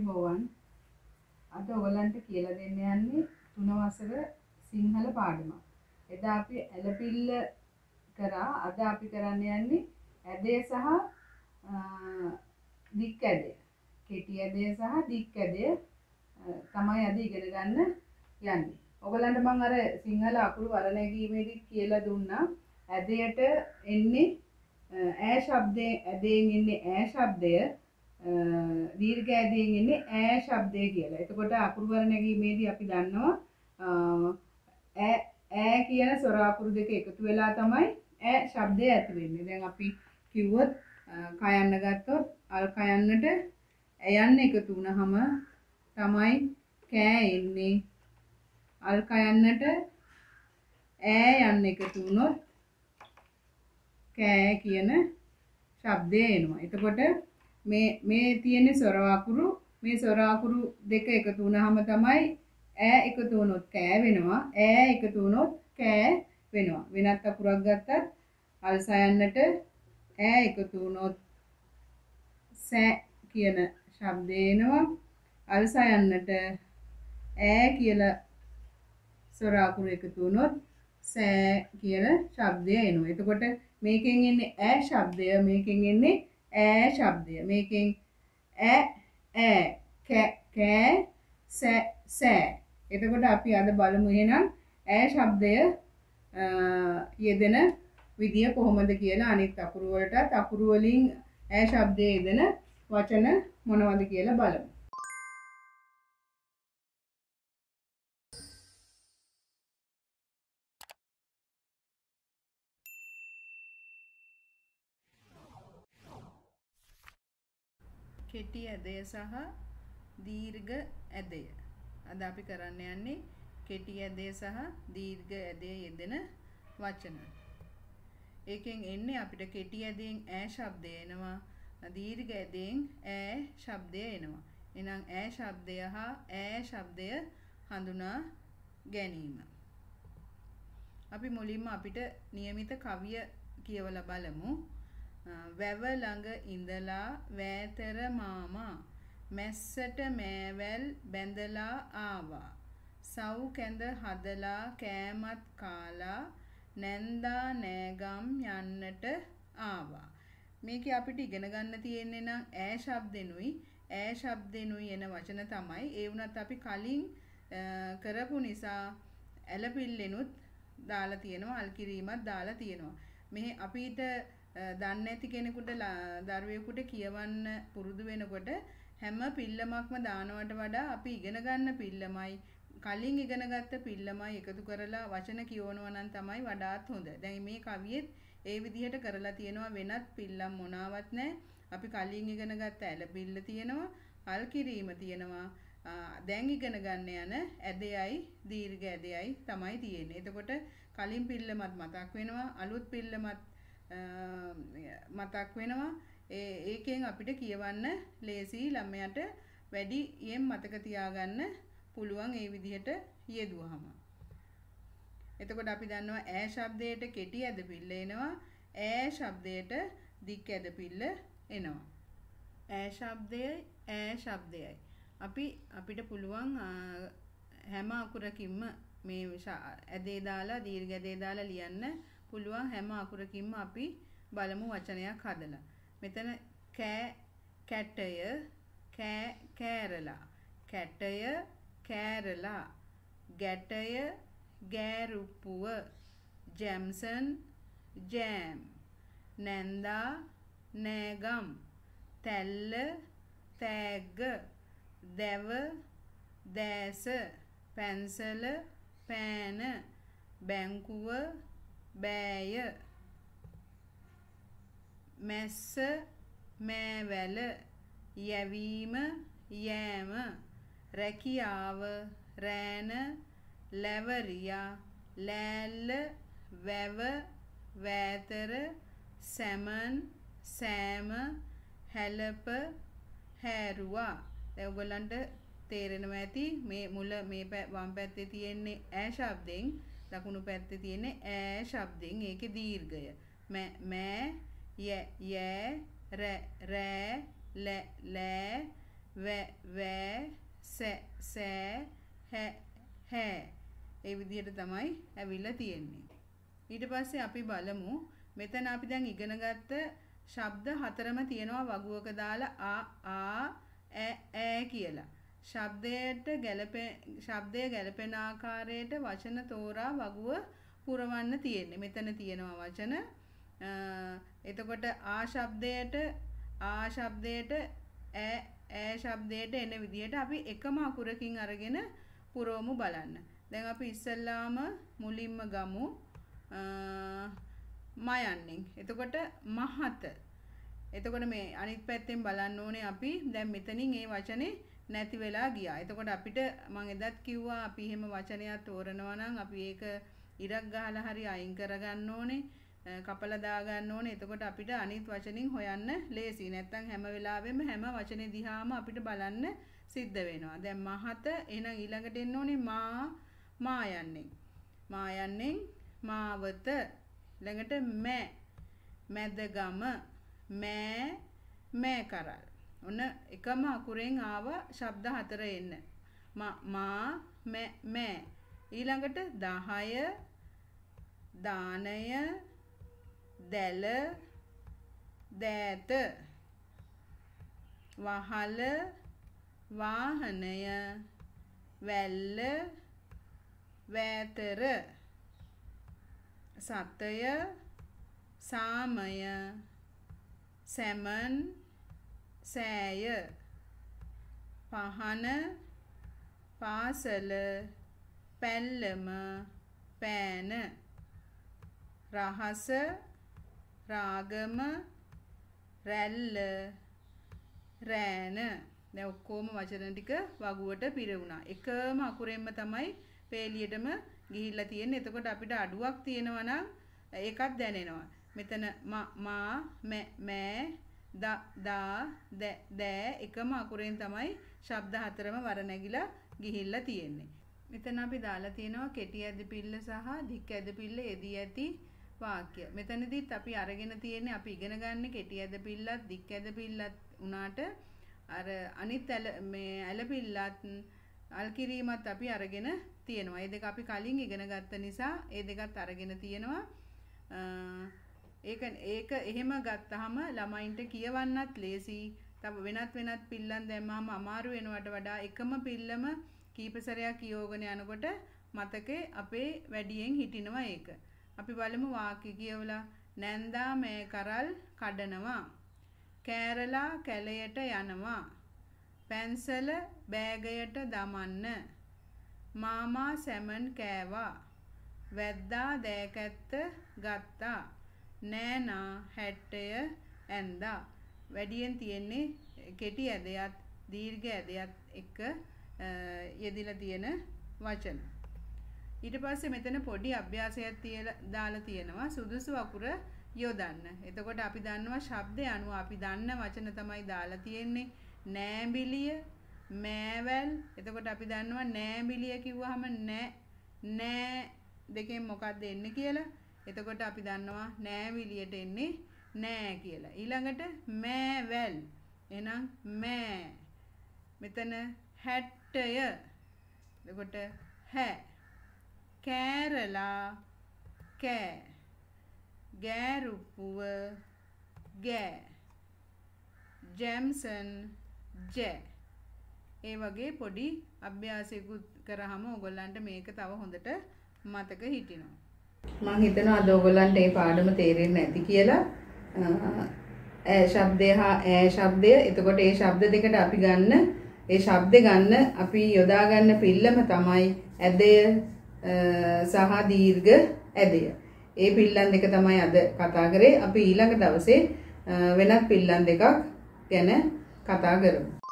අයිබෝවන් අද ඔයගලන්ට කියලා දෙන්න යන්නේ 3 වසර සිංහල පාඩම. එදා අපි ඇලපිල්ල කරා අද අපි කරන්න යන්නේ ඇදේ සහ දික් ඇදය. කෙටි ඇදය සහ දික් ඇදය තමයි අද ඉගෙන ගන්න යන්නේ. ඔයගලන්ට මම අර සිංහල අකුරු වර්ණගීමේදී කියලා දුන්නා ඇදයට එන්නේ ඈ ශබ්දයෙන් ඇදයෙන් එන්නේ ඈ ශබ්දය දීර්ඝ ඇදයෙන් එන්නේ ඈ ශබ්දය කියලා. එතකොට අකුරු වර්ණගීමේදී අපි දන්නවා ඈ කියන ස්වර අකුරු දෙක එකතු වෙලා තමයි ඈ ශබ්දය ඇති වෙන්නේ. දැන් අපි කිව්වොත් කයන්න ගත්තොත් අල් කයන්නට යන්න එකතු වුනහම තමයි කෑ එන්නේ. අල් කයන්නට ඈ යන්න එකතු වුනොත් කෑ කියන ශබ්දය එනවා. එතකොට මේ තියෙන ස්වර අකුරු මේ ස්වර අකුරු දෙක එකතු වුනහම තමයි ඈ එකතු වුනොත් කෑ වෙනවා. ඈ එකතු වුනොත් කෑ වෙනවා. වෙනත් අකුරක් ගත්තත් අල් සයන්නට ඈ එකතු වුනොත් සෑ කියන ශබ්දය එනවා. අල් සයන්නට ඈ කියලා ස්වර අකුරු එකතු වුනොත් සෑ කියන ශබ්දය එනවා. එතකොට මේකෙන් එන්නේ ඈ ශබ්දය, මේකෙන් එන්නේ ඈ ශබ්දය. මේකෙන් ඈ කෑ සෑ. එතකොට අපි අද බලමු එහෙනම් ඈ ශබ්දය යෙදෙන විදිය කොහොමද කියලා. අනිත් අකුරු වලටත් අකුරු වලින් ඈ ශබ්දය යෙදෙන වචන මොනවද කියලා බලමු. කෙටි ඇදය සහ දීර්ඝ ඇදය. අද අපි කරන්න යන්නේ කෙටි ඇදය සහ දීර්ඝ ඇදය යෙදෙන වචන. ඒකෙන් එන්නේ අපිට කෙටි ඇදයෙන් ඈ ශබ්දය එනවා. දීර්ඝ ඇදයෙන් ඈ ශබ්දය එනවා. එහෙනම් ඈ ශබ්දය හා ඈ ශබ්දය හඳුනා ගැනීම. අපි මුලින්ම අපිට નિયમિત කවිය කියවලා බලමු. වැව ළඟ ඉඳලා වෑතර මාමා මැස්සට මෑවැල් බැඳලා ආවා. සව් කැඳ හදලා කෑමත් කාලා නැන්දා නෑගම් යන්නට ආවා. මේකේ අපිට ඉගෙන ගන්න තියෙන්නේ නම් ඈ ශබ්දෙනුයි ඈ ශබ්දෙනුයි එන වචන තමයි. ඒ වුණත් අපි කලින් කරපු නිසා ඇලපිල්ලෙනුත් දාලා තියෙනවා, අල් කිරීමත් දාලා තියෙනවා. මේ අපිට දන්නේ නැති කෙනෙකුට දරුවෙකුට කියවන්න පුරුදු වෙනකොට හැම පිල්ලමක්ම දානවට වඩා අපි ඉගෙන ගන්න පිල්ලමයි කලින් ඉගෙනගත්ත පිල්ලමයි එකතු කරලා වචන කියවනවා නම් තමයි වඩාත් හොඳ. දැන් මේ කවියෙත් ඒ විදිහට කරලා තියෙනවා. වෙනත් පිල්ලම් මොනාවත් නැහැ. අපි කලින් ඉගෙනගත්ත ඇලපිල්ල තියෙනවා, අල් කිරීම තියෙනවා. දැන් ඉගෙන ගන්න යන ඇදයයි දීර්ඝ ඇදයයි තමයි තියෙන්නේ. එතකොට කලින් පිල්ලමත් මතක් වෙනවා, අලුත් පිල්ලමත් මතක් වෙනවා. ඒකෙන් අපිට කියවන්න ලේසි, ළමයාට වැඩියෙන් මතක තියාගන්න පුළුවන් ඒ විදිහට යෙදුවහම. එතකොට අපි දන්නවා ඈ ශබ්දයට කෙටි ඇද පිල්ල එනවා, ඈ ශබ්දයට දික් ඇද පිල්ල එනවා. ඈ ශබ්දයයි අපිට පුළුවන් හැම අකුරකින්ම මේ ඇදේ දාලා දීර්ඝ ඇදේ දාලා ලියන්න පුළුවන්. හැම අකුරකින්ම අපි බලමු වචනයක් හදලා. මෙතන කැටය කෑරලා, කැටය කෑරලා, ගැටය ගෑරුප්පුව, ජැම්සන් ජෑම්, නැන්දා නෑගම්, තැල්ල තෑග්ග, දැව දෑස, පැන්සල පෑන, බැංකුව බෑය, මැස්ස මෑවැල, යැවීම යෑම, රැකියාව රෑන, ලැවරියා, ලෑල්ල, වැව, වෑතර, සැමන්, සෑම, හැලප, හැරුවා. දැන් ඔයගොල්ලන්ට තේරෙනවා ඇති මේ මුල මේ වම් පැත්තේ තියෙන්නේ ඈ ශබ්දෙන්, දකුණු පැත්තේ තියෙන්නේ ඈ ශබ්දෙන්. ඒකේ දීර්ඝය මෑ, යෑ, රෑ, ලෑ, වෑ සෑ හැ ඒ විදිහට තමයි ඇවිල්ලා තියෙන්නේ. ඊට පස්සේ අපි බලමු මෙතන අපි දැන් ඉගෙන ගත්ත ශබ්ද හතරම තියෙනවා වගුවක දාලා ඈ කියලා. ශබ්දය ගැලපෙන ආකාරයට වචන තෝරා වගුව පුරවන්න තියෙන්නේ. මෙතන තියෙනවා වචන. එතකොට ආ ශබ්දයට ඈ ශබ්දයට එන විදිහට අපි එකම අකුරකින් අරගෙන පුරවමු බලන්න. දැන් අපි ඉස්සල්ලාම මුලින්ම ගමු මයන්නෙන්. එතකොට මහත. එතකොට මේ අනිත් පැත්තෙන් බලන්න ඕනේ අපි දැන් මෙතනින් මේ වචනේ නැති වෙලා ගියා. එතකොට අපිට මම එදත් කිව්වා අපි එහෙම වචනයක් තෝරනවා නම් අපි ඒක ඉරක් ගහලා හරි අයින් කරගන්න ඕනේ. කපලා දා ගන්න ඕනේ. එතකොට අපිට අනිත් වචනින් හොයන්න ලේසි. නැත්තම් හැම වෙලාවෙම හැම වචනේ දිහාම අපිට බලන්න සිද්ධ වෙනවා. දැන් මහත එහෙනම් ඊළඟට එන්න ඕනේ මායන්නෙන්. මාවත. ළඟට මැදගම මෑ කරල්. ඔන්න එකම අකුරෙන් ආව ශබ්ද හතර එන්න. මෑ. ඊළඟට 10 දානය දැල දෑත වහල වාහනය වැල්ල වෑතර සතය සාමය සැමන් සෑය පහන පාසල පැල්ලම පෑන රහස රාගම රැල්ල රෑන. දැන් ඔක්කොම වචන ටික වගුවට පිරුණා. එකම අකුරෙන්ම තමයි පේලියටම ගිහිල්ලා තියෙන්නේ. එතකොට අපිට අඩුවක් තියෙනවා නම් ඒකත් දැනෙනවා. මෙතන මෑ දෑ එකම අකුරෙන් තමයි ශබ්ද හතරම වර නැගිලා ගිහිල්ලා තියෙන්නේ. මෙතන අපි දාලා තියෙනවා කෙටි ඇදපිල්ල සහ දික් ඇදපිල්ල යෙදී ඇති වාක්‍ය. මෙතනදිත් අපි අරගෙන තියෙන්නේ අපි ඉගෙන ගන්න කෙටි ඇදපිල්ලත් දික් ඇදපිල්ලත් උනාට අර අනිත් ඇලපිල්ලත් අල් කිරීමත් අපි අරගෙන තියෙනවා. ඒ දෙක අපි කලින් ඉගෙන ගත්ත නිසා ඒ දෙකත් අරගෙන තියෙනවා. ඒක එහෙම ගත්තාම ළමයින්ට කියවන්නත් ලේසි. තව වෙනත් පිල්ලම් දැම්මම අමාරු වෙනවට වඩා එකම පිල්ලම කීප සැරයක් කියවගෙන යනකොට මතකේ අපේ වැඩියෙන් හිටිනවා ඒක. අපි බලමු වාක්‍ය කියවලා. නැන්දා මේ කරල් කඩනවා. කෑරලා කැලයට යනවා. පැන්සල බෑගයට දමන්න. මාමා සැමන් කෑවා. වැද්දා දෑකැත්ත ගත්තා. නෑනා හැට්ටය ඇන්දා. වැඩියෙන් තියෙන්නේ කෙටි ඇදයත් දීර්ඝ ඇදයත් එක්ක යෙදිලා තියෙන වචන. ඊට පස්සේ මෙතන පොඩි අභ්‍යාසයක් දාලා තියෙනවා සුදුසු අකුර යොදන්න. එතකොට අපි දන්නවා ශබ්දය අනුව අපි දන්න වචන තමයි දාලා තියෙන්නේ. නෑඹිලිය මෑවැල්. එතකොට අපි දන්නවා නෑඹිලිය කිව්වහම නෑ දෙකෙන් මොකක්ද එන්නේ කියලා. එතකොට අපි දන්නවා නෑවිලියට එන්නේ නෑ කියලා. ඊළඟට මෑවැල්. එහෙනම් මෑ. මෙතන හැට්ටය. එතකොට හැ. කෑරලා කෑ. ගෑරුප්පුව ගෑ. ජැම්සන් ජෑ. ඒ වගේ පොඩි අභ්‍යාසයකුත් කරාම ඔයගොල්ලන්ට මේක තව හොඳට මතක හිටිනවා. මම හිතනවා අද ඔයගොල්ලන්ට මේ පාඩම තේරෙන්නේ නැති කියලා. ඈ ශබ්දය හා ඈ ශබ්දය. එතකොට මේ ශබ්ද දෙකට අපි ගන්න ඒ ශබ්ද ගන්න අපි යොදා ගන්න පිල්ලම තමයි ඇදය සහ දීර්ඝ ඇදය. ඒ පිල්ලම් දෙක තමයි අද කතා කරේ. අපි ඊළඟ දවසේ වෙනත් පිල්ලම් දෙකක් ගැන කතා කරමු.